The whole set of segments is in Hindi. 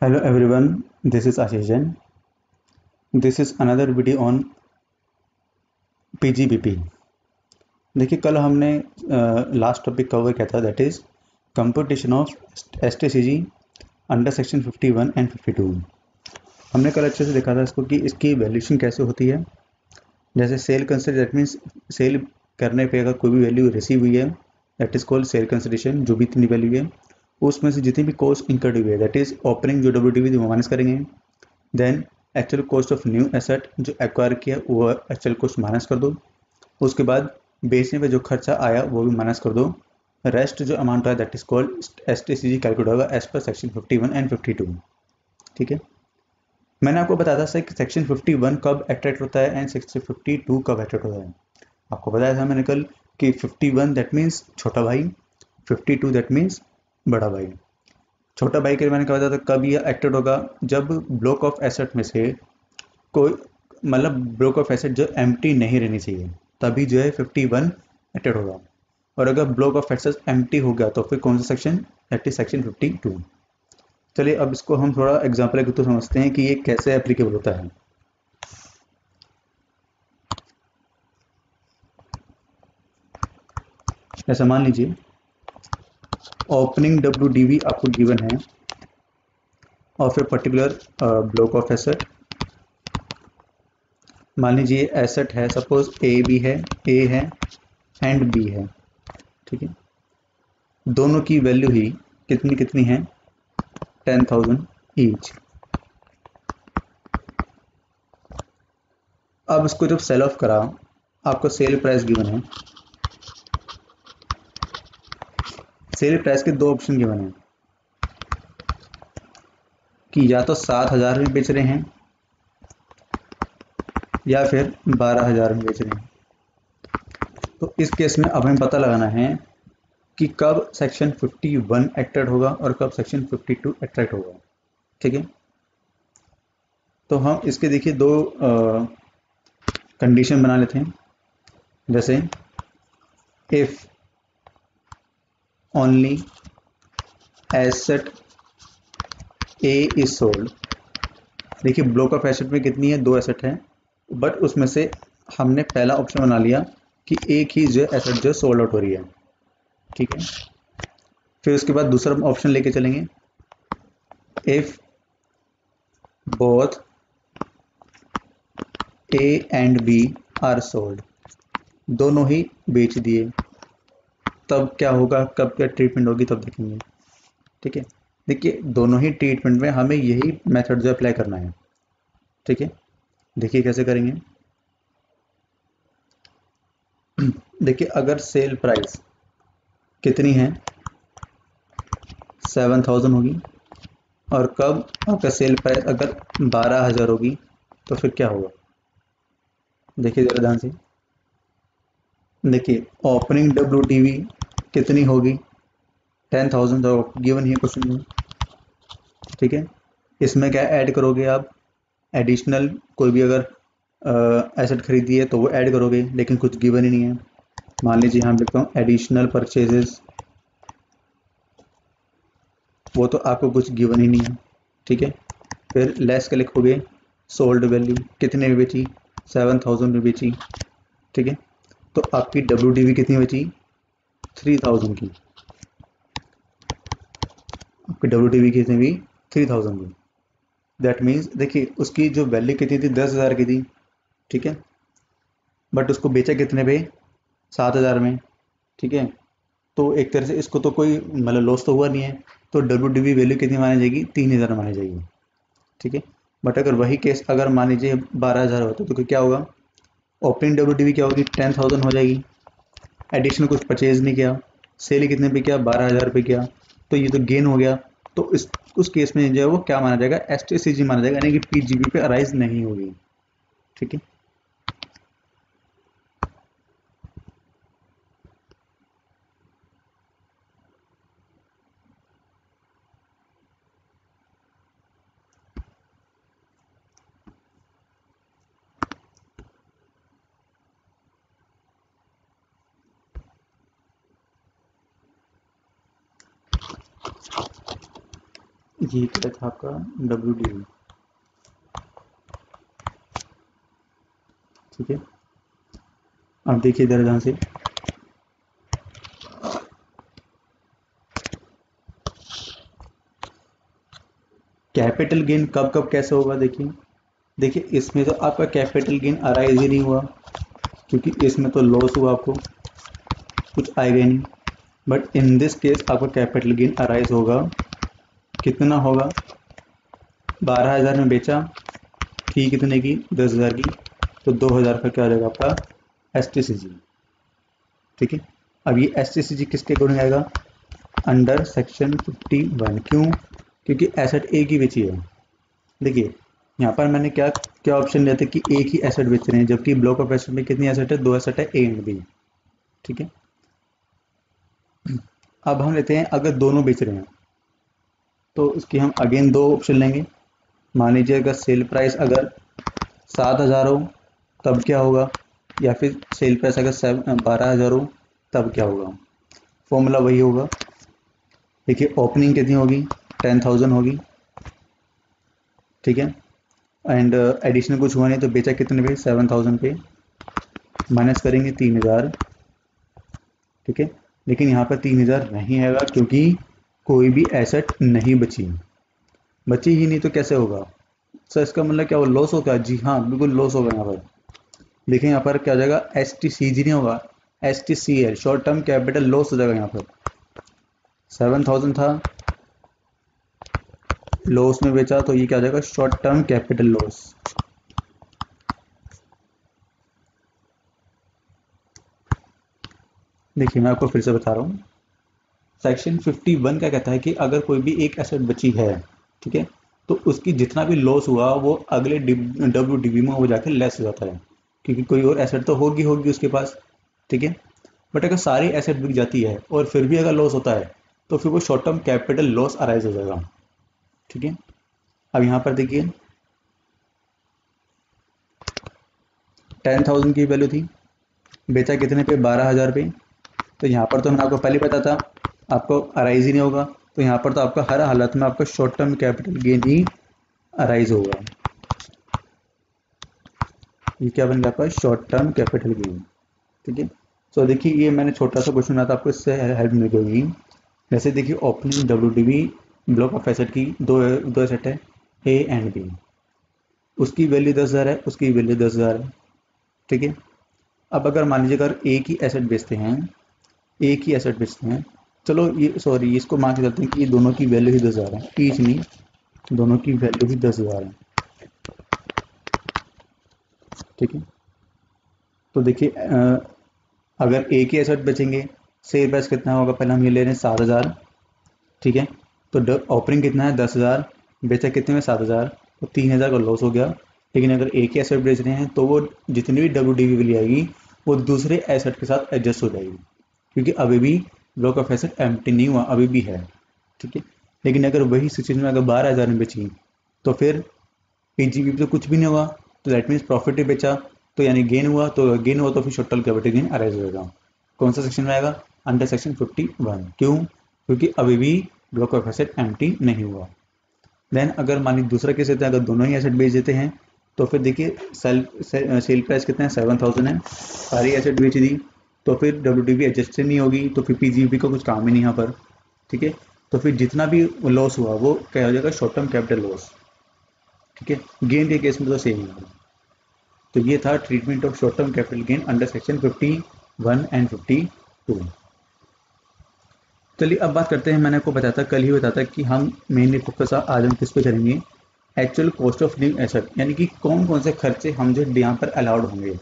Hello everyone, this is Ashish Jain. This is another video on PGBP. देखिए कल हमने लास्ट टॉपिक कवर किया था, that is computation of STCG under section 51 and 52। हमने कल अच्छे से देखा था इसको कि इसकी वैल्यूशन कैसे होती है। जैसे sale consider, that means sale करने पे अगर कोई भी वैल्यू रिसीव हुई है that is called sale consideration. जो भी इतनी वैल्यू है उसमें से जितनी भी कॉस्ट इंकर्ड हुई है दैट इज़ ओपनिंग जो WDV वो माइनस करेंगे। Then actual cost of new asset जो एक्वायर किया वो एक्चुअल कॉस्ट माइनस कर दो। उसके बाद बेचने पे जो खर्चा आया वो भी माइनस कर दो। रेस्ट जो अमाउंट आया that is called STCG calculate होगा एज पर सेक्शन 51 एंड 52। ठीक है, मैंने आपको बताया था कि सेक्शन 51 कब एक्ट्रैक्ट होता है एंड सेक्शन 52 कब एक्ट्रैक्ट होता है। आपको बताया था मैंने कल कि 51 दैट मीन्स छोटा भाई, 52 दैट मीन्स बड़ा भाई। छोटा भाई के मैंने कहा था कब ये एक्टेड होगा, जब ब्लॉक ऑफ एसेट में से कोई मतलब ब्लॉक ऑफ एसेट जो एम्प्टी नहीं रहनी चाहिए तभी जो है 51 एक्टेड होगा। और अगर ब्लॉक ऑफ एसेट एम्प्टी हो गया तो फिर कौन सा सेक्शन, दैट इज सेक्शन 52। चलिए अब इसको हम थोड़ा एग्जाम्पल के तो समझते हैं कि ये कैसे एप्लीकेबल होता है। ऐसा मान लीजिए ओपनिंग WDV आपको गिवन है of a particular block of asset. मान लीजिए एसेट है सपोज A है एंड B है। ठीक है, दोनों की वैल्यू ही कितनी कितनी है, 10,000 ईच। अब इसको जब सेल ऑफ करा आपको सेल प्राइस गिवन है। सेल प्राइस के दो ऑप्शन गिवन है कि या तो 7,000 में बेच रहे हैं या फिर 12,000 में बेच रहे हैं। तो इस केस में अब हमें पता लगाना है कि कब सेक्शन 51 एक्टेड होगा और कब सेक्शन 52 एक्ट्रैक्ट होगा। ठीक है, तो हम इसके देखिए दो कंडीशन बना लेते हैं। जैसे if only asset A is sold. देखिए ब्लॉक ऑफ एसेट में कितनी है, दो एसेट है, बट उसमें से हमने पहला ऑप्शन बना लिया कि एक ही जो एसेट जो सोल्ड आउट हो रही है। ठीक है, फिर उसके बाद दूसरा ऑप्शन लेके चलेंगे, if both A and B are sold. दोनों ही बेच दिए, तब क्या होगा, कब क्या ट्रीटमेंट होगी तब देखेंगे। ठीक है, देखिए दोनों ही ट्रीटमेंट में हमें यही मेथड जो अप्लाई करना है। ठीक है, देखिए कैसे करेंगे। देखिए अगर सेल प्राइस कितनी है 7,000 होगी और कब आपका सेल प्राइस अगर 12,000 होगी तो फिर क्या होगा। देखिए ज़रा ध्यान से, देखिए ओपनिंग WDV कितनी होगी 10,000 तो गिवन ही क्वेश्चन में। ठीक है, इसमें क्या ऐड करोगे आप, एडिशनल कोई भी अगर एसेट खरीदी है तो वो ऐड करोगे, लेकिन कुछ गिवन ही नहीं है। मान लीजिए यहाँ लिखता हूँ एडिशनल परचेजेस, वो तो आपको कुछ गिवन ही नहीं है। ठीक है, फिर लेस का लिखोगे सोल्ड वैल्यू कितने में बेची, 7,000 में बेची। ठीक है, तो आपकी WDV कितनी बची, 3,000 की। आपकी WDV कितनी हुई, 3,000 की। दैट मीन्स देखिए उसकी जो वैल्यू कितनी थी 10,000 की थी। ठीक है, बट उसको बेचा कितने पे, 7,000 में। ठीक है, तो एक तरह से इसको तो कोई मतलब लॉस तो हुआ नहीं है, तो WDV वैल्यू कितनी मानी जाएगी, 3,000 मानी जाएगी। ठीक है, बट अगर वही केस अगर मान लीजिए 12,000 होता तो क्या होगा, ओपनिंग WDV क्या होगी, 10,000 हो जाएगी। एडिशनल कुछ परचेज नहीं किया, सेल कितने पे किया, 12,000 पे किया, तो ये तो गेन हो गया। तो इस उस केस में जो है वो क्या माना जाएगा, STCG माना जाएगा, यानी कि PGB पे अराइज नहीं होगी। ठीक है, ये क्या था आपका WDV, ठीक है। अब देखिए इधर ध्यान से, कैपिटल गेन कब कब कैसे होगा। देखिए देखिए इसमें तो आपका कैपिटल गेन अराइज ही नहीं हुआ, क्योंकि इसमें तो लॉस हुआ, आपको कुछ आएगा ही नहीं। बट इन दिस केस आपका कैपिटल गेन अराइज होगा, कितना होगा, 12,000 में बेचा, थी कितने की, 10,000 की, तो 2,000 का क्या हो जाएगा आपका STCG, ठीक है। अब ये STCG किसके अकॉर्डिंग आएगा, अंडर सेक्शन 51। क्यों, क्योंकि एसेट एक ही बेची है। देखिए यहाँ पर मैंने क्या क्या ऑप्शन लिया था कि एक ही एसेट बेच रहे हैं, जबकि ब्लॉक ऑफ एसेट में कितनी एसेट है, 2 एसेट है, A एंड B, ठीक है। अब हम लेते हैं अगर दोनों बेच रहे हैं, तो इसकी हम अगेन दो ऑप्शन लेंगे। मान लीजिए अगर सेल प्राइस अगर 7,000 हो तब क्या होगा, या फिर सेल प्राइस अगर 12,000 हो तब क्या होगा। फॉर्मूला वही होगा। देखिए ओपनिंग कितनी होगी, 10,000 होगी, ठीक है। एंड एडिशनल कुछ हुआ नहीं तो बेचा कितने पे, 7,000 पे, माइनस करेंगे 3,000, ठीक है। लेकिन यहाँ पर 3,000 नहीं आएगा, क्योंकि कोई भी एसेट नहीं बची, बची ही नहीं तो कैसे होगा सर, इसका मतलब क्या वो लॉस होगा। जी हाँ, बिल्कुल लॉस होगा यहाँ पर। देखिए यहाँ पर क्या हो जाएगा, STCG नहीं होगा, STCL, short term capital loss हो जाएगा। यहाँ पर 7,000 था, लॉस में बेचा, तो ये क्या हो जाएगा, शॉर्ट टर्म कैपिटल लॉस। देखिए मैं आपको फिर से बता रहा हूँ, सेक्शन 51 क्या कहता है कि अगर कोई भी एक एसेट बची है, ठीक है, तो उसकी जितना भी लॉस हुआ वो अगले WDV में वो जाकर लेस हो जाता है, क्योंकि कोई और एसेट तो होगी होगी उसके पास, ठीक है। बट अगर सारी एसेट बिक जाती है और फिर भी अगर लॉस होता है, तो फिर वो short term capital loss arise हो जाएगा, ठीक है। अब यहाँ पर देखिए 10,000 की वैल्यू थी, बेचा कितने पे, 12,000 पे, तो यहाँ पर तो मैंने आपको पहले पता था आपको अराइज ही नहीं होगा, तो यहाँ पर तो आपका हर हालत में आपका शॉर्ट टर्म कैपिटल गेन ही अराइज होगा। ये क्या बन गया आपका, शॉर्ट टर्म कैपिटल गेन, ठीक है। तो देखिए ये मैंने छोटा सा क्वेश्चन बनाया था, आपको इससे हेल्प मिल जाएगी। जैसे देखिए opening WDV block of asset की दो दो एसेट है, A एंड B, उसकी वैल्यू 10,000 है, उसकी वैल्यू 10,000 है, ठीक है। अब अगर मान लीजिए अगर एक ही एसेट बेचते हैं, एक ही एसेट बेचते हैं, चलो ये सॉरी इसको मान के चलते हैं कि ये दोनं की वैल्यू ही 10,000 है, ईच नहीं, दोनों की वैल्यू ही 10,000 है, ठीक है। तो देखिए अगर एक ही एसेट बेचेंगे, सेल प्राइस कितना होगा, पहले हम ये ले रहे हैं 7,000, ठीक है। तो ओपनिंग कितना है, 10,000, बेचा कितने में, 7,000, तो 3,000 का लॉस हो गया। लेकिन अगर एक ही एसेट बेच रहे हैं तो वो जितनी भी WDV वैल्यू आएगी वो दूसरे एसेट के साथ एडजस्ट हो जाएगी, क्योंकि अभी भी ब्लॉक ऑफ एसेट एम्प्टी नहीं हुआ, अभी भी है, ठीक है। लेकिन अगर वही सिचुएशन में अगर 12,000 में बेची, तो फिर PGB तो कुछ भी नहीं हुआ, तो दैट मीन्स प्रॉफिट ही बेचा, तो यानी गेन हुआ, तो गेन हुआ तो फिर short term capital gain arise होगा। कौन सा सेक्शन में आएगा, अंडर सेक्शन 51। क्यों, क्योंकि अभी भी ब्लॉक ऑफ एसेट एम्प्टी नहीं हुआ। देन अगर मान लीजिए दूसरा केस होता है, अगर दोनों ही एसेट बेच देते हैं, तो फिर देखिए सेल प्राइस कितना है, 7,000 है, सारी एसेट बेच दी, तो फिर WDV एडजस्ट नहीं होगी, तो फिर PGB का कुछ काम ही नहीं यहाँ पर, ठीक है। तो फिर जितना भी लॉस हुआ वो क्या हो जाएगा, शॉर्ट टर्म कैपिटल लॉस, ठीक है। गेन के केस में तो सेम है। तो ये था treatment of short term capital gain under section 51 and 52। चलिए अब बात करते हैं, मैंने आपको बताया था, कल ही बताया था कि हम मेनली फोकस आज हम किस पे करेंगे, actual cost of new asset, यानी कि कौन कौन से खर्चे हम जो यहाँ पर अलाउड होंगे।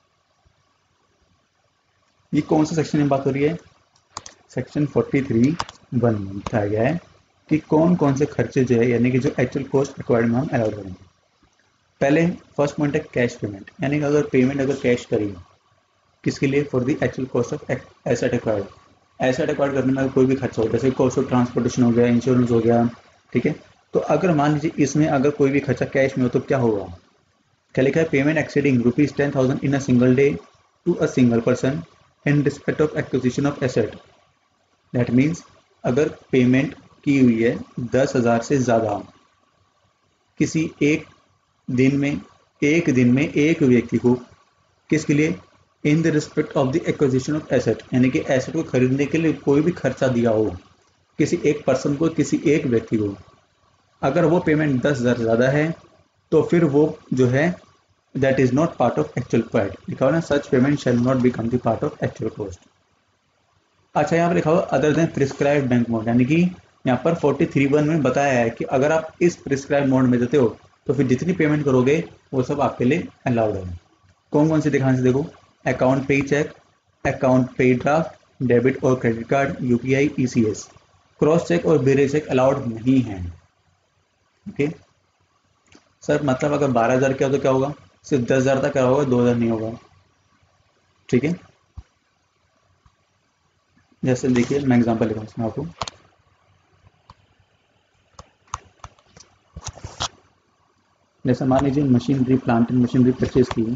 ये कौन सा सेक्शन में बात हो रही है, सेक्शन 43(1) में बताया गया है कि कौन कौन से खर्चे जो है, यानी कि जो एक्चुअल कॉस्ट रिक्वायर्ड में हम अलाउड करेंगे। पहले फर्स्ट पॉइंट है कैश पेमेंट, यानी कि अगर पेमेंट अगर कैश करी, किसके लिए, for the actual cost of asset acquired, asset acquired करने में कोई भी खर्चा हो, जैसे कॉस्ट ऑफ ट्रांसपोर्टेशन हो गया, इंश्योरेंस हो गया, ठीक है। तो अगर मान लीजिए इसमें अगर कोई भी खर्चा कैश में हो तो क्या होगा, क्या लिखा है, payment exceeding ₹10,000 in a single day to a single person in respect of acquisition of asset. That means अगर पेमेंट की हुई है 10,000 से ज़्यादा किसी दिन में दिन में एक व्यक्ति को, किसके लिए? In the respect of the acquisition of asset, यानी कि एसेट को खरीदने के लिए कोई भी खर्चा दिया हो किसी एक पर्सन को, किसी एक व्यक्ति को, अगर वो पेमेंट 10,000 ज़्यादा है तो फिर वो जो है that is not part of actual quite, लिखा हुआ ना, such payment shall not become the part of actual cost. अच्छा, यहाँ पर लिखा हुआ other than prescribe bank mode, यानी कि यहाँ पर 43(1) में बताया है कि अगर आप इस प्रिस्क्राइब मोड में देते हो तो फिर जितनी पेमेंट करोगे वो सब आपके लिए अलाउड है। कौन कौन से दिखाने से देखो, account pay cheque, account pay draft, debit और credit card, UPI, ECS. Cross cheque और बेरे चेक अलाउड नहीं है। ओके सर, मतलब अगर 12,000 क्या हो तो क्या होगा, सिर्फ 10,000 तक क्या होगा, 2,000 नहीं होगा। ठीक है, जैसे देखिए मैं एग्जांपल लिखा हूँ आपको, जैसे मान लीजिए machinery, plant and machinery purchase की,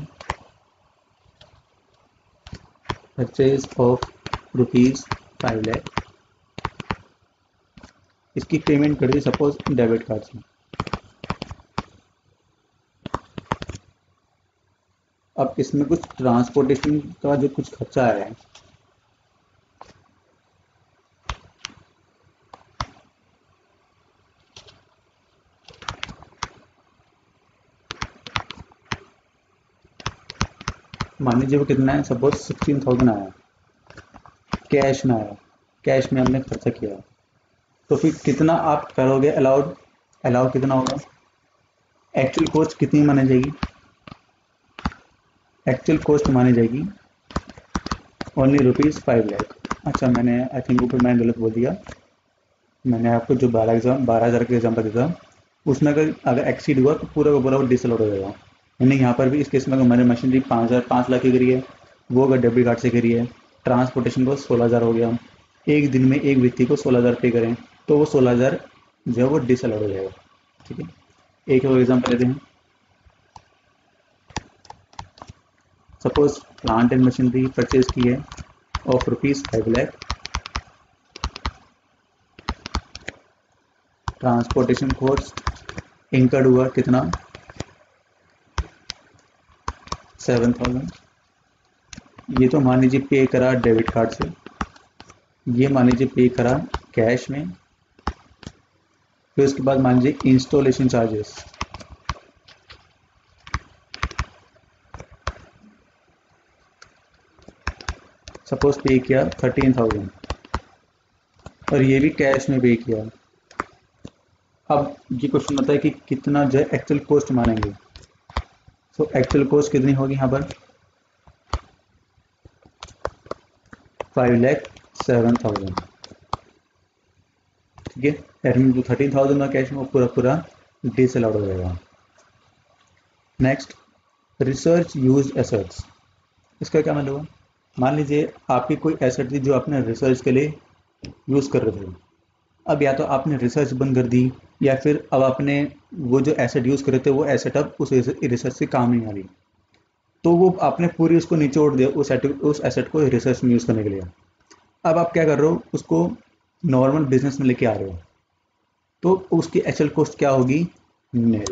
परचेज ऑफ ₹5 लाख, इसकी पेमेंट कर दी सपोज डेबिट कार्ड से। अब इसमें कुछ ट्रांसपोर्टेशन का जो कुछ खर्चा है, मान लीजिए वो कितना है, सपोज 16,000 आया, कैश में आया, कैश में हमने खर्चा किया, तो फिर कितना आप करोगे अलाउड, अलाउड कितना होगा, एक्चुअल कॉस्ट कितनी मानी जाएगी, एक्चुअल कॉस्ट मानी जाएगी ओनली ₹5 लाख। अच्छा, मैंने आई थिंक ऊपर मैंने गलत बोल दिया, मैंने आपको जो 12,000 का एग्जाम्पल देता उसमें अगर एक्सीड हुआ तो पूरा का पूरा वो डिसअलाउड हो जाएगा। यानी यहाँ पर भी इस केस में अगर मैंने मशीनरी 5 लाख की करी है, वो अगर डेबिट कार्ड से करी है, ट्रांसपोर्टेशन को 16,000 हो गया, एक दिन में एक व्यक्ति को 16,000 पे करें तो वो 16,000 जो है वो डिसअलाउड हो जाएगा। ठीक है, एक और एग्जाम्पल लेते हैं, suppose plant and machinery purchase की है of ₹5 lakh, transportation cost incurred हुआ कितना, 7,000। ये तो मान लीजिए पे करा डेबिट कार्ड से, ये मान लीजिए पे करा कैश में, फिर उसके बाद मान लीजिए इंस्टॉलेशन चार्जेस, सपोज पे किया 13,000 और ये भी कैश में पे किया। अब ये क्वेश्चन आता है कि कितना जो है एक्चुअल कॉस्ट मानेंगे, तो एक्चुअल कॉस्ट कितनी होगी यहाँ पर, 5,07,000। ठीक है, दैट मीन जो 13,000 का कैश में वो पूरा पूरा डिसअलाउड हो जाएगा। नेक्स्ट, रिसर्च यूज एसेट्स, इसका क्या मतलब हुआ, मान लीजिए आपकी कोई एसेट थी जो आपने रिसर्च के लिए यूज़ कर रहे थे, अब या तो आपने रिसर्च बंद कर दी या फिर अब आपने वो जो एसेट यूज़ कर रहे थे वो एसेट अब उस रिसर्च से काम नहीं आ रही, तो वो आपने पूरी उसको निचोड़ दिया, उस एसेट को रिसर्च में यूज़ करने के लिए। अब आप क्या कर रहे हो, उसको नॉर्मल बिजनेस में लेके आ रहे हो, तो उसकी एक्चुअल कॉस्ट क्या होगी, नील।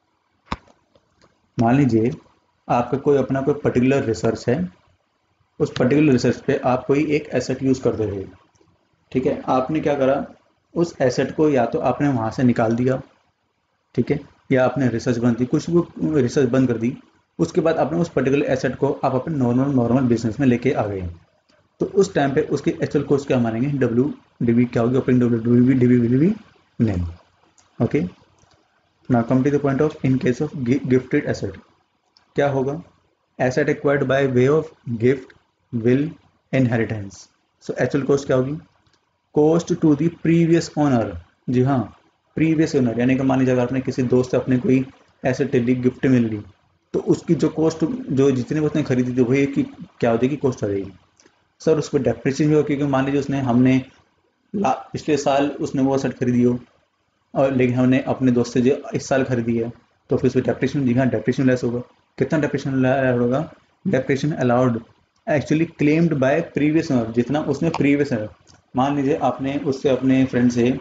मान लीजिए आपका कोई अपना कोई पर्टिकुलर रिसर्च है, उस पर्टिकुलर रिसर्च पे आप कोई एक एसेट यूज़ करते थे, ठीक है, आपने क्या करा, उस एसेट को या तो आपने वहाँ से निकाल दिया, ठीक है, या आपने रिसर्च बंद दी, कुछ भी रिसर्च बंद कर दी, उसके बाद आपने उस पर्टिकुलर एसेट को आप अपने नॉर्मल बिजनेस में लेके आ गए, तो उस टाइम पे उसकी एक्चुअल कॉस्ट क्या मानेंगे, डब्ल्यू क्या होगी, ओपनिंग डब्ल्यू नहीं। Okay, now come to the point of in case of gifted asset, क्या होगा, asset acquired by way of gift, will, inheritance, so actual cost क्या होगी, cost to the previous owner. जी हाँ, प्रीवियस ओनर, यानी कि मान लीजिए अगर आपने किसी दोस्त से अपने कोई एसेट ली, गिफ्ट में ली, तो उसकी जो कॉस्ट, जो जितने उसने खरीदी थी वही की क्या हो जाएगी, कॉस्ट आ जाएगी। सर उसको डेप्रिसिएशन भी हो, क्योंकि मान लीजिए हमने पिछले साल उसने वो एसेट खरीदी हो, और लेकिन हमने अपने दोस्त से जो इस साल खरीदी है, तो फिर उसमें डेप्रिसिएशन, जी हाँ, डेप्रिसिएशन लेस होगा। कितना डेप्रिसिएशन अलाउड होगा, depreciation allowed actually claimed by previous owner, जितना उसने प्रीवियस है। मान लीजिए आपने उससे अपने फ्रेंड से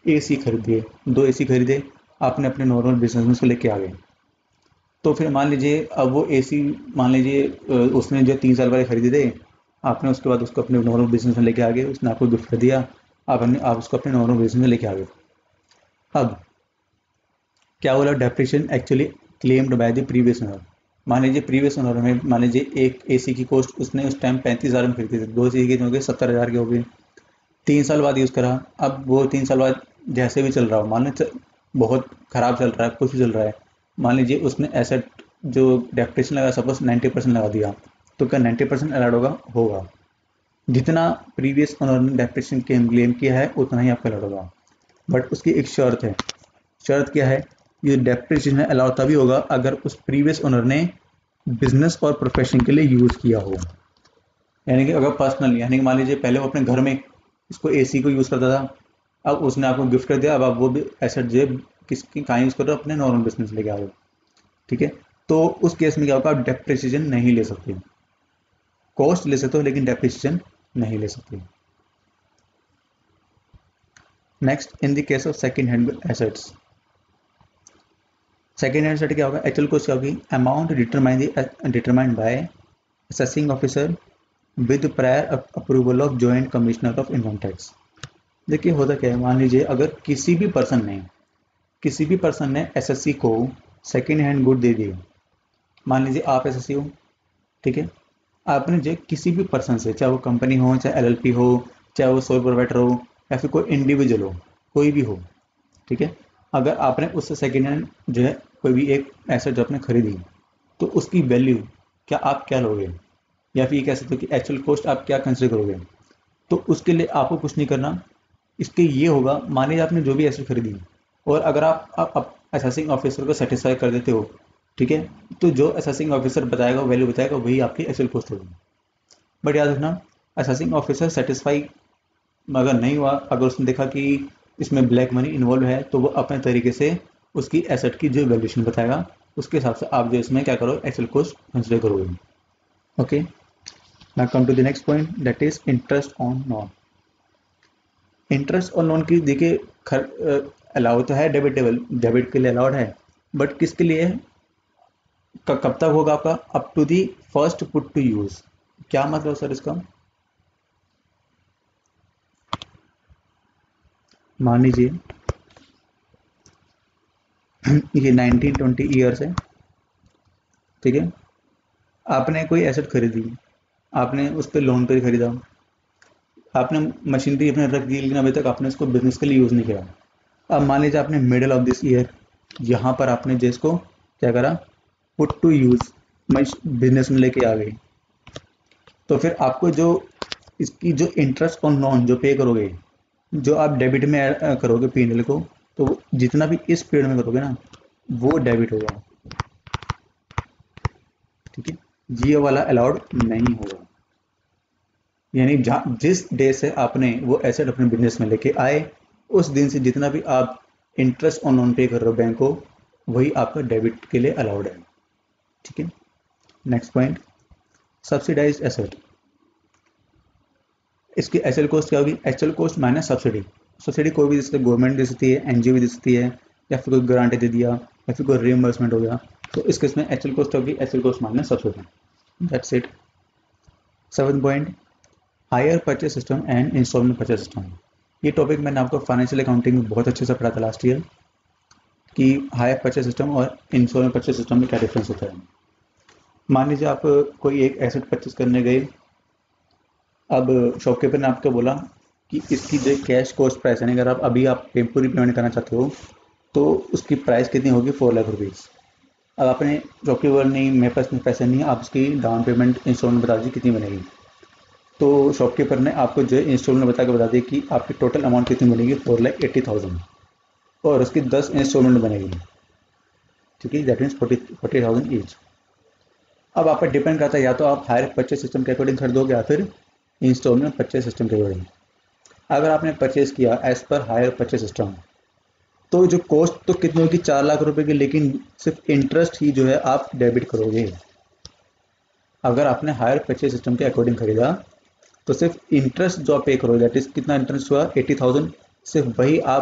एसी खरीदिए, 2 एसी खरीदे, आपने अपने नॉर्मल बिजनेस में उसको लेके आ गए। तो फिर मान लीजिए अब वो एसी, मान लीजिए उसने जो 3 साल पहले खरीदे थे, आपने उसके बाद उसको अपने नॉर्मल बिजनेस में लेके आ गए, उसने आपको गिफ्ट कर दिया, आप उसको अपने नॉर्मल बिजनेस में लेके आ गए। अब क्या बोला, depreciation actually claimed by the previous owner. मान लीजिए प्रीवियस ओनर में, मान लीजिए एक एसी की कॉस्ट उसने उस टाइम 35,000 में खरीदी थी, 2 एसी के हो गए 70,000 के हो गए, 3 साल बाद यूज़ करा। अब वो 3 साल बाद जैसे भी चल रहा हो, मान लीजिए बहुत ख़राब चल रहा है, कुछ भी चल रहा है, मान लीजिए उसने एसेट जो डेप्रिसिएशन लगा, सपोज 90% लगा दिया, तो क्या 90% अलाउड होगा? होगा। जितना प्रीवियस ओनर ने डेप्रिसिएशन क्लेम किया है उतना ही आपका अलाउड होगा। बट उसकी एक शर्त है। शर्त क्या है? ये डेप्रिसिएशन अलाउ तभी होगा अगर उस प्रीवियस ओनर ने बिजनेस और प्रोफेशन के लिए यूज़ किया हो। यानी कि अगर पर्सनल, यानी कि मान लीजिए पहले वो अपने घर में इसको एसी को यूज़ करता था, अब उसने आपको गिफ्ट कर दिया, अब आप वो भी एसेट जो है किसकी कहाँ यूज़ कर रहे हो? अपने नॉर्मल बिजनेस लेके आ रहे हो। ठीक है, तो उस केस में क्या होगा? आप डेप्रिसिएशन नहीं ले सकते, कॉस्ट ले सकते हो लेकिन डेप्रिसिएशन नहीं ले सकते। Next, in the case of second hand assets, second hand asset क्या होगा? एक्चुअल कॉस्ट क्या होगी? Amount determined by assessing officer with prior approval of joint commissioner of income tax. देखिए होता क्या है, मान लीजिए अगर किसी भी पर्सन ने एसएससी को सेकंड हैंड गुड दे दिए, मान लीजिए आप एसएससी हो, ठीक है, आपने जो किसी भी पर्सन से, चाहे वो कंपनी हो, चाहे एलएलपी हो, चाहे वो सोल प्रोवाइडर हो, या फिर कोई इंडिविजुअल हो, कोई भी हो, ठीक है, अगर आपने उससे सेकेंड हैंड जो है कोई भी एक एसेट जो आपने खरीदी, तो उसकी वैल्यू क्या लोगे, या फिर ये कह सकते हो कि एक्चुअल कॉस्ट आप क्या कंसिडर करोगे। तो उसके लिए आपको कुछ नहीं करना। इसके ये होगा, मान लीजिए आपने जो भी एसेट खरीदी, और अगर आप असेसिंग ऑफिसर को सेटिस्फाई कर देते हो, ठीक है, तो जो असेसिंग ऑफिसर बताएगा, वैल्यू बताएगा, वही आपकी एक्चुअल कॉस्ट होगी। बट याद रखना, असेसिंग ऑफिसर सेटिस्फाई अगर नहीं हुआ, अगर उसने देखा कि इसमें ब्लैक मनी इन्वॉल्व है, तो वो अपने तरीके से उसकी एसेट की जो वैल्यूशन बताएगा, उसके हिसाब से आप जो इसमें क्या करो, एक्चुअल कॉस्ट कंसिडर करोगे। Okay, now come to the next point, that is interest on loan. Interest on loan की देखिए अलाउ तो है, डेबिट के लिए अलाउड है, बट किसके लिए है? कब तक होगा आपका? Up to the first put to use. क्या मतलब सर इसका? मान लीजिए ये 19-20 ईयर्स है, ठीक है, आपने कोई एसेट खरीदी, आपने उस पर लोन पर खरीदा, आपने मशीनरी अपने रख दी, लेकिन अभी तक आपने उसको बिजनेस के लिए यूज़ नहीं किया। अब मान लीजिए आपने मिडिल ऑफ दिस ईयर यहाँ पर आपने जिसको क्या करा, पुट टू यूज़, बिजनेस में लेके आ गई, तो फिर आपको जो इसकी जो इंटरेस्ट ऑन लोन जो पे करोगे, जो आप डेबिट में करोगे पीएनएल को, तो जितना भी इस पीरियड में करोगे ना, वो डेबिट होगा। ठीक है, ये वाला अलाउड नहीं होगा। यानी जिस डे से आपने वो एसेट अपने बिजनेस में लेके आए, उस दिन से जितना भी आप इंटरेस्ट ऑन लोन पे कर रहे हो बैंक को, वही आपका डेबिट के लिए अलाउड है। ठीक है, नेक्स्ट पॉइंट, सब्सिडाइज एसेट। इसकी एक्चुअल कॉस्ट क्या होगी? Actual cost minus subsidy. Subsidy कोई भी, जैसे गवर्नमेंट दे सकती है, एनजीओ भी दे सकती है, या फिर कोई ग्रांट दे दिया, या फिर कोई रिइंबर्समेंट हो गया, तो इस केस में एक्चुअल कॉस्ट होगी actual cost minus subsidy. That's it. 7 point, hire purchase system and instalment purchase system. ये टॉपिक मैंने आपको फाइनेंशियल अकाउंटिंग में बहुत अच्छे से पढ़ा था लास्ट ईयर, कि हायर परचेज सिस्टम और इंस्टॉलमेंट परचेज सिस्टम में क्या डिफरेंस होता है। मान लीजिए आप कोई एक एसेट परचेज करने गए, अब शॉपकीपर ने आपको बोला कि इसकी जो कैश कॉस्ट प्राइस है, अगर आप पूरी पेमेंट करना चाहते हो, तो उसकी प्राइस कितनी होगी? 4 लाख रुपीज़। अब आपने शॉपकीपर नहीं, मेरे पास पैसे नहीं है, आप उसकी डाउन पेमेंट इंस्टॉलमेंट बता दीजिए कितनी बनेगी। तो शॉपकीपर ने आपको जो है इंस्टॉलमेंट बता दी कि आपकी टोटल अमाउंट कितनी बनेगी? 4,80,000, और उसकी 10 इंस्टॉलमेंट बनेगी। ठीक है, दैट मीन्स 40,000 ईच। अब आप पर डिपेंड करता है, या तो आप हायर परचेज सिस्टम के अकॉर्डिंग खरीदोगे, या फिर इंस्टॉलमेंट परचेज सिस्टम के अकॉर्डिंग। अगर आपने परचेज किया as per higher purchase system, तो जो कॉस्ट तो कितनी होगी? 4 लाख रुपए की, लेकिन सिर्फ इंटरेस्ट ही जो है आप डेबिट करोगे। अगर आपने हायर परचेज सिस्टम के अकॉर्डिंग खरीदा, तो सिर्फ इंटरेस्ट जो आप पे करोगे, दैट इज कितना इंटरेस्ट हुआ? 80,000, सिर्फ वही आप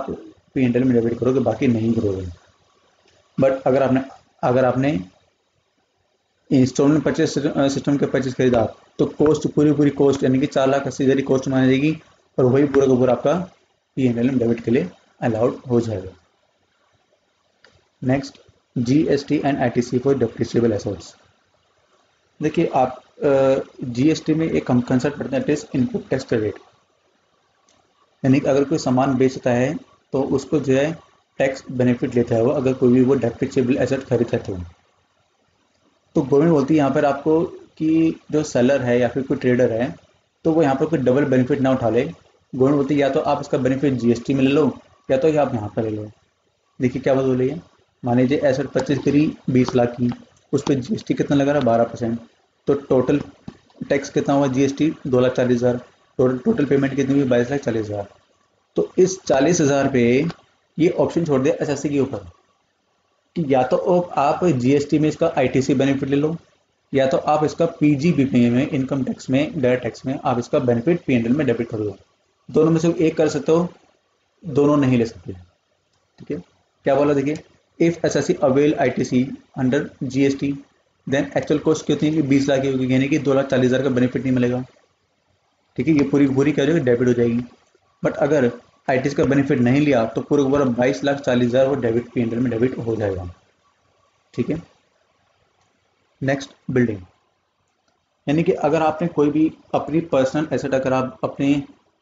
P&L में डेबिट करोगे, बाकी नहीं करोगे। बट अगर आपने इंस्टॉलमेंट परचेस सिस्टम के परचेस खरीदा, तो कॉस्ट पूरी कॉस्ट यानी कि 4,80,000 की कॉस्ट मानी जाएगी, और वही पूरा का पूरा आपका P&L में डेबिट के लिए अलाउड हो जाएगा। Next, GST and ITC for depreciable assets. देखिए आप GST में एक कंसेप्ट पढ़ते हैं, it is input tax credit, यानी कि अगर कोई सामान बेचता है तो उसको जो है टैक्स बेनिफिट लेता है वो, अगर कोई भी वो डेप्रिसिएबल एसेट खरीदता है तो गवर्नमेंट बोलती है यहाँ पर आपको कि जो सेलर है या फिर कोई ट्रेडर है तो वो यहाँ पर कोई डबल बेनिफिट ना उठा ले। गवर्नमेंट बोलती है या तो आप इसका बेनिफिट GST में ले लो, या तो ये आप यहाँ पर ले लो। देखिए क्या बात बोली है, मान लीजिए एसेट परचेज करी 20 लाख की, उस पर GST कितना लगा रहा, 12%, तो टोटल टैक्स कितना हुआ GST 2,40,000, टोटल पेमेंट कितनी हुई 22,40,000। तो इस 40,000 पे ये ऑप्शन छोड़ दिया SSC के ऊपर कि या तो आप GST में इसका ITC बेनिफिट ले लो, या तो आप इसका PGBP में इनकम टैक्स में डायरेक्ट टैक्स में आप इसका बेनिफिट P&L में डेबिट कर दो। दोनों में से एक कर सकते हो, दोनों नहीं ले सकते। ठीक है, क्या बोला देखिए, if SSC avail ITC under GST then actual cost कितनी है कि 20 लाख की होगी, यानी कि 2,40,000 का बेनिफिट नहीं मिलेगा। ठीक है, ये पूरी क्या हो जाएगी, डेबिट हो जाएगी। बट अगर ITC का बेनिफिट नहीं लिया तो पूरा 22,40,000 वो डेबिट P&L में डेबिट हो जाएगा। ठीक है, नेक्स्ट, बिल्डिंग, यानी कि अगर आपने कोई भी अपनी पर्सनल एसेट अगर आप अपने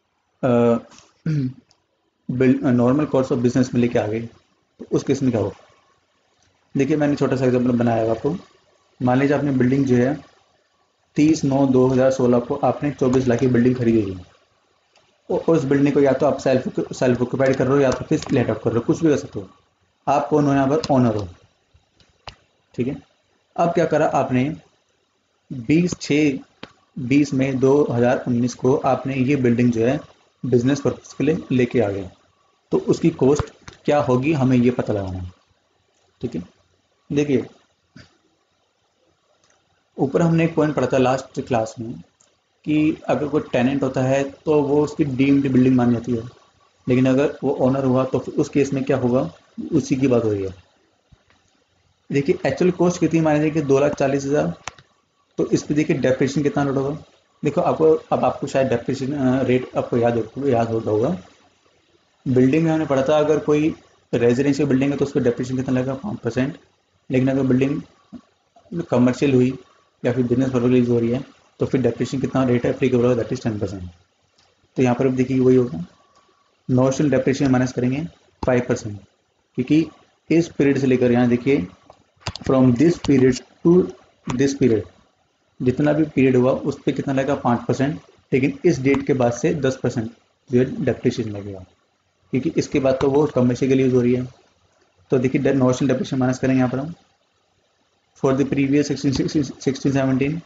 नॉर्मल कोर्स ऑफ बिजनेस में लेके आ गए तो उस केस में क्या होगा। देखिए मैंने छोटा सा एग्जाम्पल बनाया है आपको। मान लीजिए आपने बिल्डिंग जो है 30/9/2016 को आपने 24 लाख की बिल्डिंग खरीदी थी, और उस बिल्डिंग को या तो आप सेल्फ ऑक्यूपाइड कर रहे हो या तो फिर लेट आउट कर रहे हो, कुछ भी कर सकते हो। आप कौन हो यहाँ पर, ओनर हो। ठीक है, अब क्या करा आपने 20 मई 2019 को आपने ये बिल्डिंग जो है बिजनेस पर्पज के लिए लेके आ गए, तो उसकी कॉस्ट क्या होगी हमें ये पता लगाना है। ठीक है, देखिए ऊपर हमने एक पॉइंट पढ़ा था लास्ट क्लास में कि अगर कोई टेनेंट होता है तो वो उसकी डीम्ड बिल्डिंग मानी जाती है, लेकिन अगर वो ओनर हुआ तो फिर उस केस में क्या होगा, उसी की बात हो रही है। देखिए एक्चुअल कॉस्ट कितनी मानी जाएगी, 2,40,000। तो इस पर देखिए डेप्रिसिएशन कितना लोड होगा। देखो आपको शायद डेप्रिसिएशन रेट आपको याद होता होगा। बिल्डिंग में हमने पढ़ा था अगर कोई रेजिडेंशियल बिल्डिंग है तो उस पर डेप्रिसिएशन कितना लगेगा, 5%। लेकिन अगर बिल्डिंग कमर्शियल हुई या फिर बिजनेस पर्पज यूज हो रही है तो फिर डेप्रिसिएशन कितना रेट है एप्लीकेबल होगा, दैट इज 10%। तो यहाँ पर अब देखिए वही होगा, नॉमिनल डेप्रिसिएशन माइनस करेंगे 5%, क्योंकि इस पीरियड से लेकर यहाँ देखिए from this period to this period जितना भी पीरियड हुआ उस पर कितना लगेगा, 5%। लेकिन इस डेट के बाद से 10% जो है डेप्रिसिएशन लगेगा, क्योंकि इसके बाद तो वो कमर्शियल के लिए यूज हो रही है। तो देखिए नॉमिनल डेप्रिसिएशन माइनस करेंगे यहाँ पर हम फॉर द प्रीवियस 16-17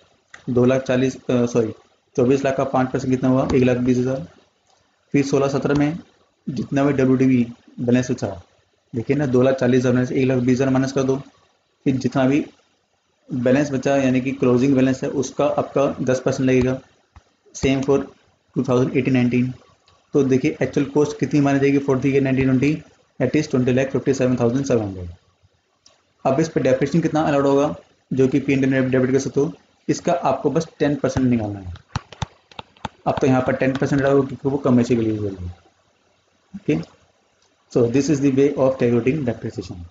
24 लाख का 5% कितना हुआ, 1,20,000। फिर 16-17 में जितना भी WDV बैलेंस बचा, देखिए ना 2,40,000 में से 1,20,000 माइनस कर दो, फिर जितना भी बैलेंस बचा यानी कि क्लोजिंग बैलेंस है उसका आपका 10% लगेगा। Same for 2018-19। तो देखिए एक्चुअल कॉस्ट कितनी मानी जाएगी for the year 1920, that is 20,57,700। अब इस पर डेप्रिसिएशन कितना अलाउड होगा जो कि P&L में डेबिट कर सकते हो, इसका आपको बस 10% निकालना है। अब तो यहाँ पर 10% अलाउड क्योंकि वो कमर्शियल यूज हो रही है। Okay, so this is the way of calculating depreciation.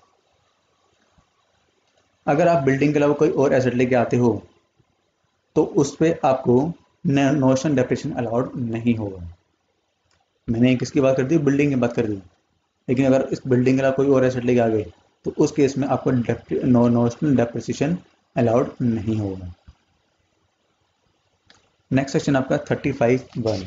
अगर आप बिल्डिंग के अलावा कोई और एसेट लेके आते हो तो उस पर आपको नॉमिनल डेप्रिसिएशन अलाउड नहीं होगा। मैंने किसकी बात कर दी, बिल्डिंग की बात कर दी। लेकिन अगर इस बिल्डिंग के अलावा कोई और एसेट लेके आ गए तो उस केस में आपको नॉमिनल डेप्रिसिएशन अलाउड नहीं होगा। नेक्स्ट सेक्शन आपका 35(1)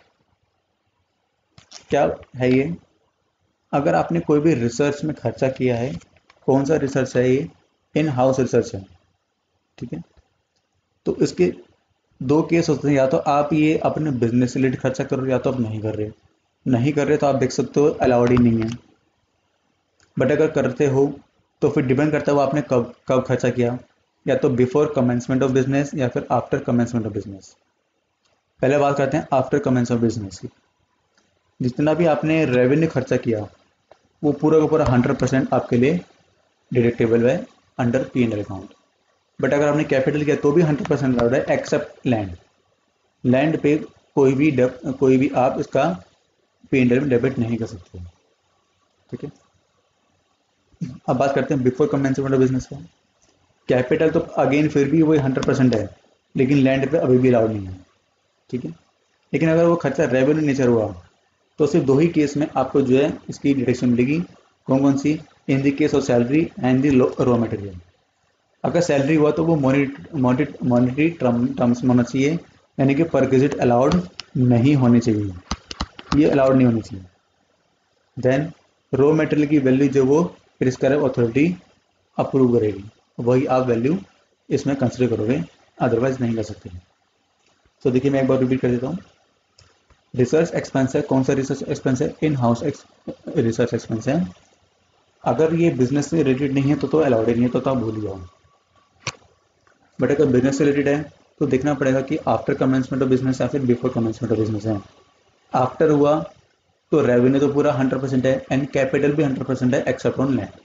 क्या है ये, अगर आपने कोई भी रिसर्च में खर्चा किया है, कौन सा रिसर्च है ये, इन हाउस रिसर्च है। ठीक है, तो इसके दो केस होते हैं, या तो आप ये अपने बिजनेस से रिलेटेड खर्चा कर रहे हो या तो आप नहीं कर रहे तो आप देख सकते हो अलाउड ही नहीं है। बट अगर करते हो तो फिर डिपेंड करता है वो आपने कब कब खर्चा किया, या तो बिफोर कमेंसमेंट ऑफ बिजनेस या फिर आफ्टर कमेंसमेंट ऑफ बिजनेस। पहले बात करते हैं आफ्टर कमेंस ऑफ बिजनेस की। जितना भी आपने रेवेन्यू खर्चा किया वो पूरा का पूरा 100% आपके लिए डिडक्टेबल है अंडर P&L अकाउंट। बट अगर आपने कैपिटल किया तो भी 100% अलाउड है एक्सेप्ट लैंड। लैंड पे कोई भी आप इसका P&L में डेबिट नहीं कर सकते। ठीक है, अब बात करते हैं बिफोर कमेंसमेंट ऑफ बिजनेस का। कैपिटल तो अगेन फिर भी वही 100% है, लेकिन लैंड पे अभी भी अलाउड नहीं है। ठीक है, लेकिन अगर वो खर्चा रेवेन्यू नेचर हुआ तो सिर्फ दो ही केस में आपको जो है इसकी डिडक्शन मिलेगी। कौन कौन सी? In the case of salary and the raw material. अगर सैलरी हुआ तो वो मॉनिटरी टर्म्स में होना चाहिए, यानी कि परक्विजिट अलाउड नहीं होनी चाहिए, ये अलाउड नहीं होनी चाहिए। देन रॉ मटेरियल की वैल्यू जो वो प्रिस्क्राइब अथॉरिटी अप्रूव करेगी, वही आप वैल्यू इसमें कंसिडर करोगे, अदरवाइज नहीं कर सकते। तो देखिए मैं एक बार रिपीट कर देता हूँ। रिसर्च एक्सपेंस है, कौन सा रिसर्च एक्सपेंस है? इन हाउस रिसर्च एक्सपेंस है। अगर ये बिजनेस से रिलेटेड नहीं है तो अलाउड ही नहीं है, तो आप भूल ही जाओ। बट अगर बिजनेस से रिलेटेड है तो देखना पड़ेगा कि आफ्टर कमेंसमेंट ऑफ बिजनेस या फिर बिफोर कमेंसमेंट ऑफ बिजनेस है। आफ्टर हुआ तो रेवेन्यू तो पूरा 100% है एंड कैपिटल भी 100% है एक्सेप्ट ऑन लैंड।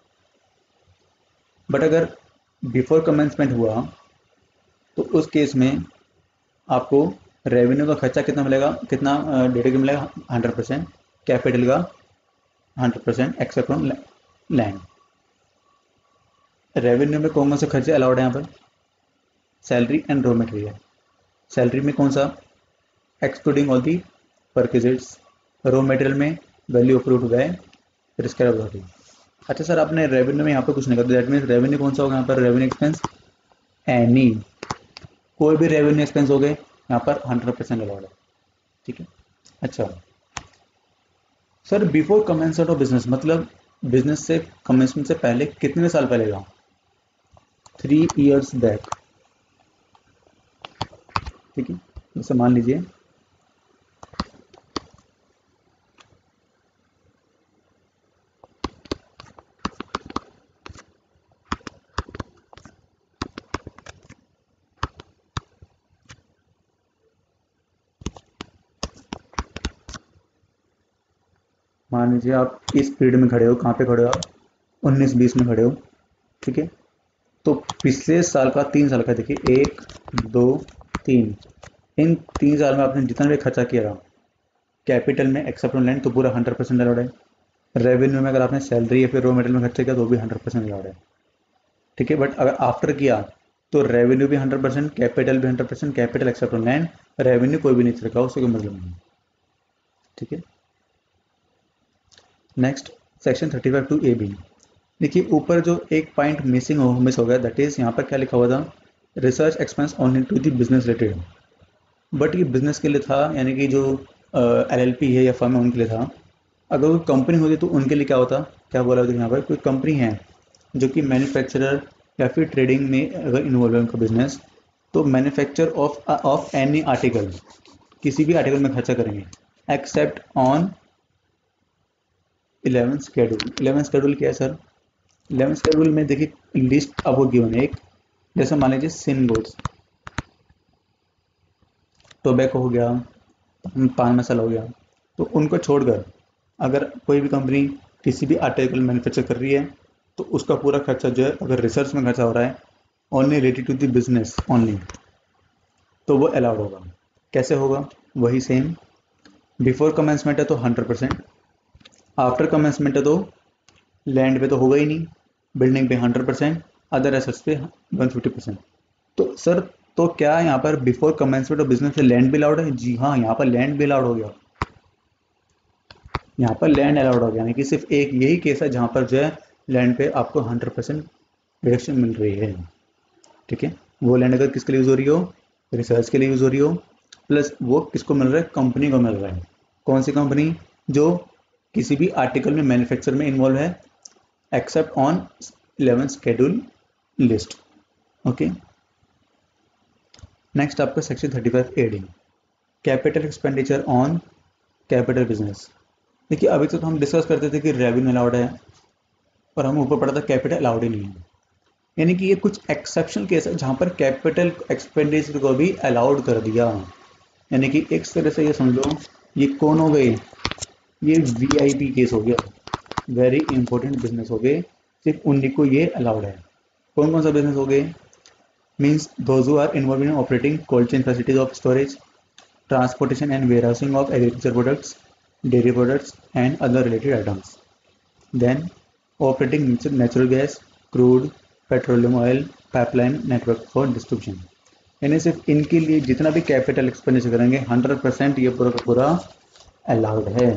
बट अगर बिफोर कमेंसमेंट हुआ तो उस केस में आपको रेवेन्यू का खर्चा कितना मिलेगा, कितना डेटा का मिलेगा? 100%, कैपिटल का 100% एक्सेप्ट ऑन लैंड। रेवेन्यू में कौन कौन से खर्चे अलाउड है यहाँ पर? Salary and raw material. Salary में कौन सा? Excluding all the perquisites. Raw material में value approved by prescribe authority. अच्छा सर, आपने रेवेन्यू में यहाँ पर कुछ नहीं कर दिया, दैट मीन्स रेवेन्यू कौन सा होगा यहाँ पर? रेवेन्यू एक्सपेंस एनी, कोई भी रेवेन्यू एक्सपेंस हो गए यहाँ पर 100% अलाउड है। ठीक है, अच्छा sir before commencement of business मतलब बिजनेस से कमेंसमेंट से पहले कितने साल पहले का? 3 years बैक। ठीक है, जैसे मान लीजिए आप इस पीरियड में खड़े हो, कहाँ पे खड़े हो आप? 19-20 में खड़े हो। ठीक है, तो पिछले साल का 3 साल का देखिए, 1 2 3, इन 3 साल में आपने जितना भी खर्चा किया रहा कैपिटल में एक्सेप्ट ऑन लैंड तो पूरा 100% अलाउड है। रेवेन्यू में अगर आपने सैलरी या फिर रॉ मटेरियल में खर्चा किया तो भी 100% अलाउड है। ठीक है, बट अगर आफ्टर किया तो रेवेन्यू भी 100%, कैपिटल भी 100%, capital except on land, revenue कोई भी नहीं रखा, उससे कोई मतलब नहीं। ठीक है, नेक्स्ट सेक्शन 35(2)(a)(b। देखिए ऊपर जो एक पॉइंट मिस हो गया, दैट इज यहाँ पर क्या लिखा हुआ था? Research expense only to the business related. But ये बिजनेस के लिए था, यानी कि जो LLP है या फर्म है उनके लिए था। अगर कोई कंपनी होती तो उनके लिए क्या होता? क्या बोला होता यहाँ पर? कोई कंपनी है जो कि मैन्युफैक्चरर या फिर ट्रेडिंग में अगर इन्वॉल्व है उनका बिजनेस, तो मैन्युफैक्चर ऑफ एनी आर्टिकल, किसी भी आर्टिकल में खर्चा करेंगे एक्सेप्ट ऑन 11 शेड्यूल। 11 शेड्यूल क्या है सर? 11 शेड्यूल में देखिए लिस्ट अब वो गिवन है एक, जैसे मान लीजिए सिन गुड्स, टोबैको हो गया, पान मसाला हो गया, तो उनको छोड़कर अगर कोई भी कंपनी किसी भी आर्टिकल मैन्युफैक्चर कर रही है तो उसका पूरा खर्चा जो है, अगर रिसर्च में खर्चा हो रहा है only related to the business only, तो वो अलाउड होगा। कैसे होगा? वही सेम, बिफोर कमेंसमेंट है तो 100%, आफ्टर कमेंसमेंट है तो लैंड पे तो होगा ही नहीं, बिल्डिंग पे 100%, अदर एसेट्स पे 150%। तो सर तो क्या यहाँ पर बिफोर कमेंसमेंट ऑफ बिजनेस से लैंड भी अलाउड है? जी हाँ, यहाँ पर लैंड भी अलाउड हो गया, यहाँ पर लैंड अलाउड हो गया, यानी कि सिर्फ एक यही केस है जहाँ पर जो है लैंड पे आपको 100% डिडक्शन मिल रही है। ठीक है, वो लैंड अगर किसके लिए यूज हो रही हो? रिसर्च के लिए यूज हो रही हो, प्लस वो किसको मिल रहा है? कंपनी को मिल रहा है। कौन सी कंपनी? जो किसी भी आर्टिकल में मैन्युफैक्चर में इन्वॉल्व है except on 11 schedule list. Okay, next आपका section 35(a)(d), capital expenditure on capital business. देखिए अभी तक तो हम डिस्कस करते थे कि रेवेन्यू अलाउड है और हम ऊपर पढ़ा था कैपिटल अलाउड ही नहीं है, यानी कि ये कुछ एक्सेप्शनल केस है जहाँ पर कैपिटल एक्सपेंडिचर को भी अलाउड कर दिया। यानी कि एक तरह से ये समझ लो, ये कौन हो गए? ये VIP केस हो गया। वेरी इंपॉर्टेंट बिजनेस हो गए, सिर्फ उन्हीं को ये अलाउड है। कौन कौन सा बिजनेस हो गए? Means those who are involve in operating cold chain facilities of storage, transportation and warehousing of agriculture products, dairy products, and other related items. Then, operating natural gas, crude, petroleum oil, pipeline network for distribution. यानी सिर्फ इनके लिए जितना भी कैपिटल एक्सपेंडिचर करेंगे 100% ये पूरा का पूरा अलाउड है।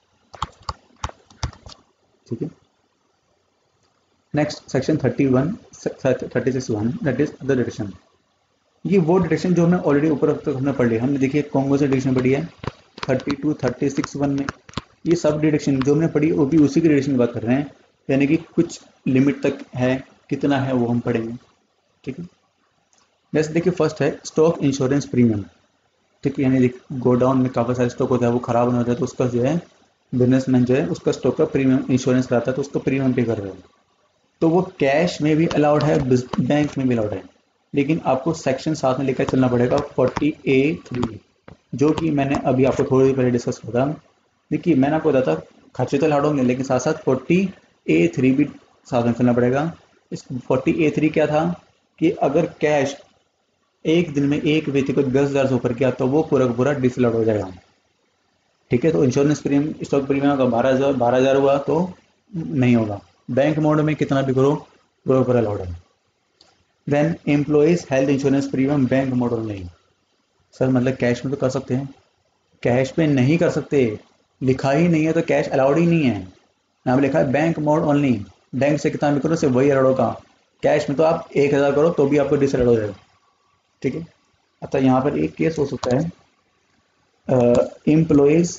ठीक है। Next section 36(1) that is other deduction. ये वो डिडक्शन जो हमने ऑलरेडी ऊपर अब तक हमने पढ़ लिया। हमने देखिए कौन कौन सी डिडक्शन पढ़ी है 32, 36(1) में। ये सब डिडक्शन जो हमने पढ़ी वो भी उसी की डिडक्शन की बात कर रहे हैं, यानी कि कुछ लिमिट तक है, कितना है वो हम पढ़ेंगे। ठीक है। जैसे देखिए फर्स्ट है स्टॉक इंश्योरेंस प्रीमियम। ठीक है, यानी गोडाउन में काफ़ी सारे स्टॉक होता है, वो खराब होने होता है तो उसका जो है बिजनेसमैन जो है उसका स्टॉक का प्रीमियम इंश्योरेंस कराता है, तो उसका प्रीमियम पे कर रहे हैं। तो वो कैश में भी अलाउड है, बैंक में भी अलाउड है, लेकिन आपको सेक्शन साथ में लेकर चलना पड़ेगा 40A(3), जो कि मैंने अभी आपको थोड़ी देर पहले डिस्कस किया था। देखिए मैंने आपको बताया था खर्चे तो अलाउड होंगे, लेकिन साथ साथ 40A(3) भी साथ में चलना पड़ेगा। इस 40A(3) क्या था कि अगर कैश एक दिन में एक व्यक्ति को 10,000 से ऊपर किया तो वो पूरा का पूरा डिसअलाउड हो जाएगा। ठीक है। तो इंश्योरेंस प्रीमियम, स्टॉक प्रीमियम का 12,000 हुआ तो नहीं होगा। बैंक मोड में कितना भी करो पूरा पूरा अलाउड है। Then employees health insurance premium bank mode नहीं। सर मतलब कैश में तो कर सकते हैं, कैश में नहीं कर सकते, लिखा ही नहीं है तो कैश अलाउड ही नहीं है। यहाँ पे लिखा है बैंक मोड ओनली, बैंक से कितना भी करो सिर्फ वही अलाउड होगा। कैश में तो आप 1,000 करो तो भी आपको डिसअलाउड हो जाएगा। ठीक है। अच्छा यहाँ पर एक केस हो सकता है employees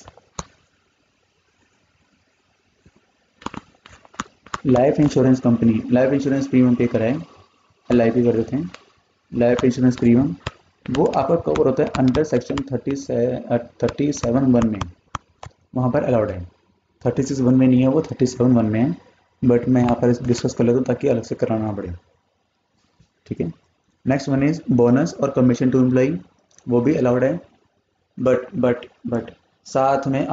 life insurance company life insurance premium pay कराए, LIP कर देते हैं, लाइफ इंश्योरेंस प्रीमियम वो आपका कवर होता है अंडर सेक्शन 37(1) में, वहाँ पर अलाउड है। 36(1) में नहीं है, वो 37(1) में है, बट मैं यहाँ पर डिस्कस कर लेता हूँ ताकि अलग से कराना ना पड़े। ठीक है। नेक्स्ट वन इज बोनस और कमीशन टू एम्प्लॉई, वो भी अलाउड है, बट साथ में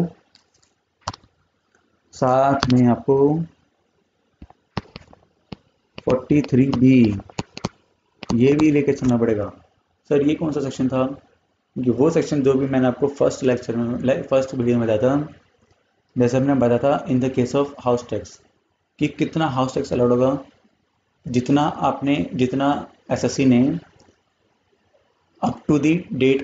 आपको 43B ये भी लेकर चलना पड़ेगा। सर ये कौन सा सेक्शन था? ये वो सेक्शन जो भी मैंने आपको फर्स्ट लेक्चर में फर्स्ट वीडियो में बताया था। जैसे हमने बताया था in the case of house tax कि कितना हाउस टैक्स अलाउड होगा, जितना SSC ने up to the date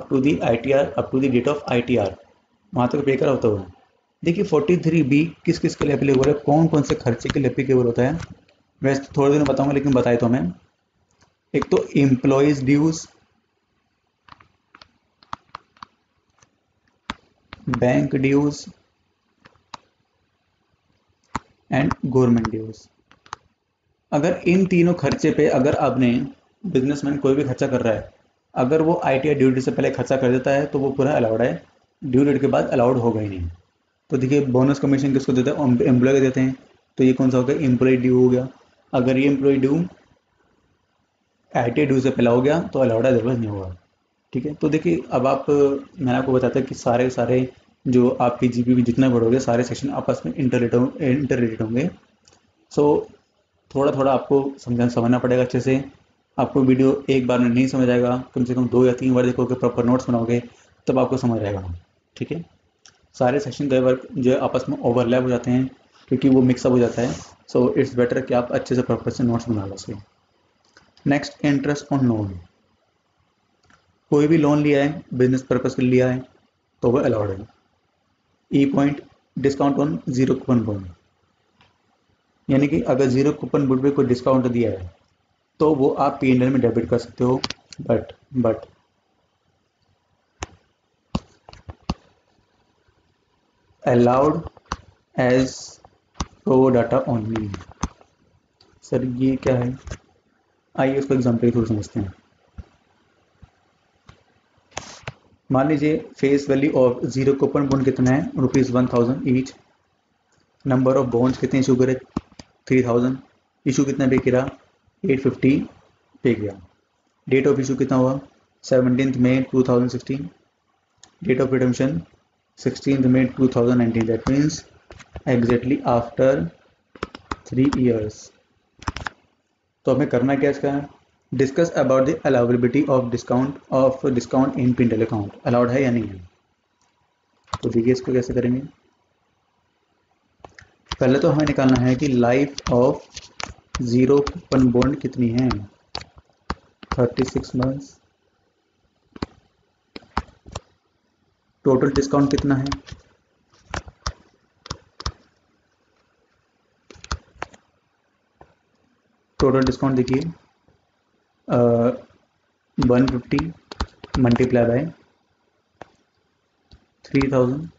of ITR वहाँ तक पे करा होता है। देखिए 43B किस किस के लिए एप्लीकेबल है, कौन कौन से खर्चे के लिए एप्लीकेबल होता है, वैसे तो थोड़ी देर में बताऊंगा, लेकिन बताए तो हमें एक तो employees dues, bank dues and government dues. अगर इन तीनों खर्चे पे अगर आपने बिजनेसमैन कोई भी खर्चा कर रहा है, अगर वो ITR ड्यू डेट से पहले खर्चा कर देता है तो वो पूरा अलाउड है, ड्यू डेट के बाद अलाउड होगा ही नहीं। तो देखिए बोनस कमीशन किसको देते हैं? एम्प्लॉय को देते हैं, तो ये कौन सा हो गया? एम्प्लॉय ड्यू हो गया। अगर ये एम्प्लॉय ड्यू ITR ड्यू से पहला हो गया तो अलाउड है, अदरवाइज नहीं होगा। ठीक है। तो देखिए अब मैंने आपको बताया कि सारे जो आपकी GP जितना बढ़ोगे सारे सेक्शन आपस में इंटर रिलेटेड होंगे। सो थोड़ा थोड़ा आपको समझना पड़ेगा अच्छे से। आपको वीडियो एक बार में नहीं समझ आएगा, कम से कम 2 या 3 बार देखोगे, प्रॉपर नोट्स बनाओगे तब आपको समझ आएगा। ठीक है। सारे सेक्शन कई बार जो है आपस में ओवरलैप हो जाते हैं क्योंकि वो मिक्सअप हो जाता है। सो इट्स बेटर कि आप अच्छे से प्रॉपर से नोट्स बना लो उसके। नेक्स्ट इंटरेस्ट ऑन लोन, कोई भी लोन लिया है बिजनेस पर्पज के लिए लिया है तो वह अलाउड है। E point discount on zero coupon bond, यानी कि अगर जीरो कूपन बॉन्ड पे कोई डिस्काउंट दिया है तो वो आप P&L में डेबिट कर सकते हो, but allowed as pro rata only. Sir ये क्या है? आइए उसको एग्जाम्पल थोड़ा समझते हैं। मान लीजिए face value of zero coupon bond कितना है? ₹1000 ईच। नंबर ऑफ बॉन्ड्स कितने इशू करे? 3000। इशू कितना पे किया? 850 पे किया। डेट ऑफ इशू कितना हुआ? 17 मई 2016। डेट ऑफ रिडम्पशन 16 मई 2019। That means exactly after 3 years। तो हमें करना क्या इसका, discuss about the allowability of discount in पिंडल अकाउंट, अलाउड है या नहीं है। तो देखिए इसको कैसे करेंगे। पहले तो हमें निकालना है कि life of zero coupon bond कितनी है, 36 मंथ्स। टोटल डिस्काउंट कितना है, टोटल डिस्काउंट देखिए 150 मल्टीप्लाई बाय 3000